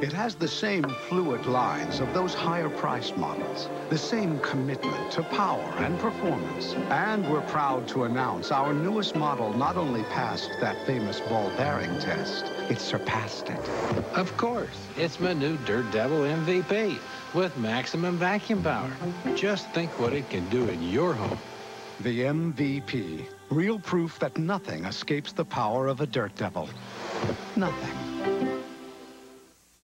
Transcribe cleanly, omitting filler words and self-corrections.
It has the same fluid lines of those higher-priced models, the same commitment to power and performance. And we're proud to announce our newest model not only passed that famous ball bearing test, it surpassed it. Of course. It's my new Dirt Devil MVP with maximum vacuum power. Just think what it can do in your home. The MVP. Real proof that nothing escapes the power of a Dirt Devil. Nothing.